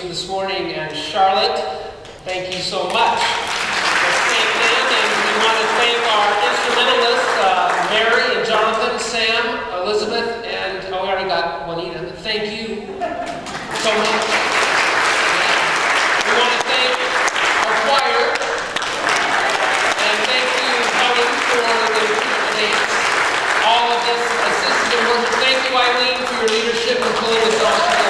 this morning, and Charlotte, thank you so much. Let's thank them, and we want to thank our instrumentalists, Mary and Jonathan, Sam, Elizabeth, and oh, we already got Juanita. Thank you so much. We want to thank our choir, and thank you, Helen, for the all of this assisted work. Thank you, Eileen, for your leadership in pulling this all together.